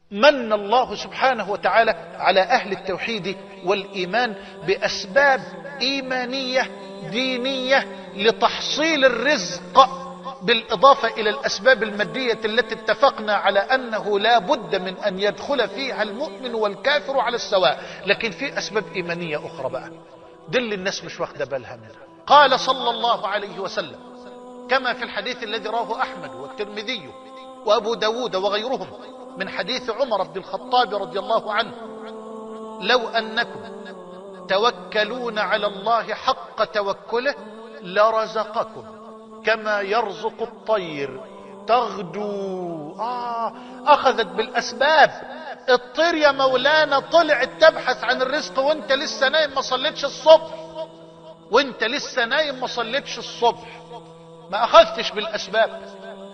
من الله سبحانه وتعالى على أهل التوحيد والإيمان بأسباب إيمانية دينية لتحصيل الرزق، بالإضافة إلى الأسباب المادية التي اتفقنا على أنه لا بد من أن يدخل فيها المؤمن والكافر على السواء. لكن في أسباب إيمانية أخرى بقى دل الناس مش واخدة بالها منها. قال صلى الله عليه وسلم كما في الحديث الذي رواه أحمد والترمذي وأبو داود وغيرهم من حديث عمر بن الخطاب رضي الله عنه: لو أنكم توكلون على الله حق توكله لرزقكم كما يرزق الطير تغدو. أخذت بالأسباب. الطير يا مولانا طلعت تبحث عن الرزق وانت لسه نايم ما صليتش الصبح، ما أخذتش بالأسباب.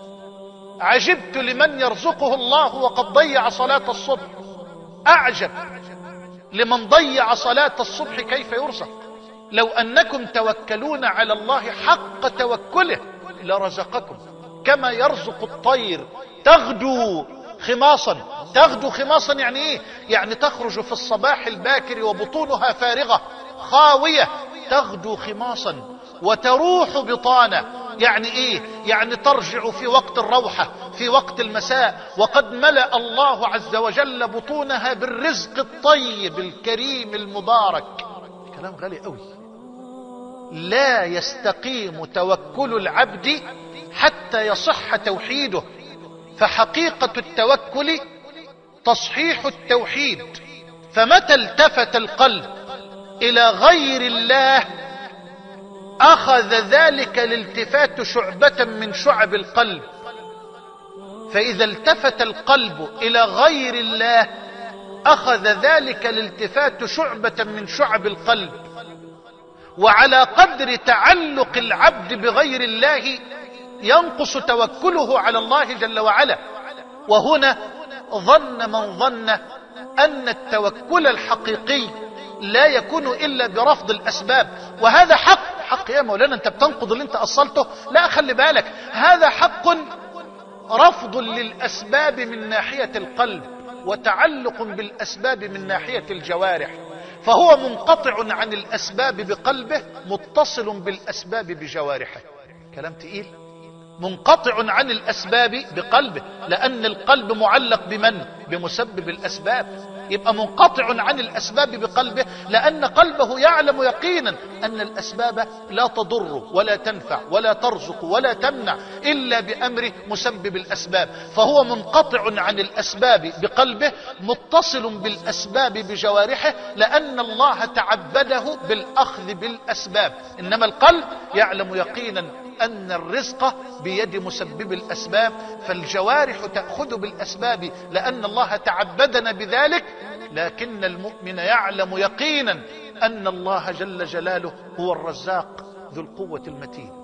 عجبت لمن يرزقه الله وقد ضيع صلاة الصبح، أعجب لمن ضيع صلاة الصبح كيف يرزق. لو أنكم توكلون على الله حق توكله لرزقكم كما يرزق الطير تغدو خماصا. تغدو خماصا يعني ايه؟ يعني تخرج في الصباح الباكر وبطونها فارغة خاوية. تغدو خماصا وتروح بطانا. يعني ايه؟ يعني ترجع في وقت الروحة في وقت المساء وقد ملأ الله عز وجل بطونها بالرزق الطيب الكريم المبارك. كلام غالي قوي. لا يستقيم توكل العبد حتى يصح توحيده، فحقيقة التوكل تصحيح التوحيد. فمتى التفت القلب إلى غير الله أخذ ذلك الالتفات شعبة من شعب القلب. فإذا التفت القلب إلى غير الله أخذ ذلك الالتفات شعبة من شعب القلب. وعلى قدر تعلق العبد بغير الله ينقص توكله على الله جل وعلا. وهنا ظن من ظن أن التوكل الحقيقي لا يكون إلا برفض الأسباب. وهذا حق يا مولانا، أنت بتنقض اللي أنت أصلته. لا، خلي بالك، هذا حق رفض للأسباب من ناحية القلب وتعلق بالأسباب من ناحية الجوارح. فهو منقطع عن الأسباب بقلبه متصل بالأسباب بجوارحه. كلام تقيل. منقطع عن الأسباب بقلبه لأن القلب معلق بمن؟ بمسبب الأسباب. يبقى منقطع عن الأسباب بقلبه لأن قلبه يعلم يقينا أن الأسباب لا تضر ولا تنفع ولا ترزق ولا تمنع إلا بأمر مسبب الأسباب. فهو منقطع عن الأسباب بقلبه متصل بالأسباب بجوارحه لأن الله تعبده بالأخذ بالأسباب. إنما القلب يعلم يقينا أن الرزق بيد مسبب الأسباب، فالجوارح تأخذ بالأسباب لأن الله تعبدنا بذلك. لكن المؤمن يعلم يقينا أن الله جل جلاله هو الرزاق ذو القوة المتين.